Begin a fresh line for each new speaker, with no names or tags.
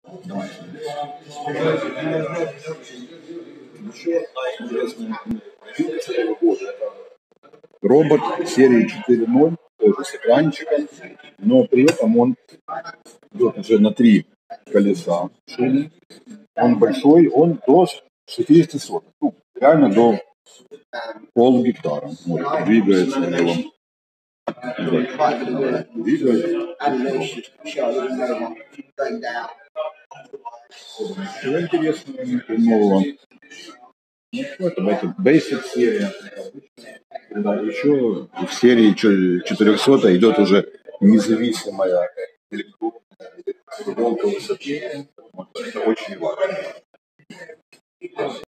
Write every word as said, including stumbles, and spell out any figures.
Еще одна интересная новинка этого года. Робот серии четыре ноль, тоже с экранчиком, но при этом он идет уже на три колеса шины. Он большой, он до шестидесяти соток. Ну, реально до пол гектара. Вот, двигается у него. Двигается. Что интересного нового? Это, это Basic серия. Еще в серии четырехсот идет уже независимая электронная высоте. Это очень важно.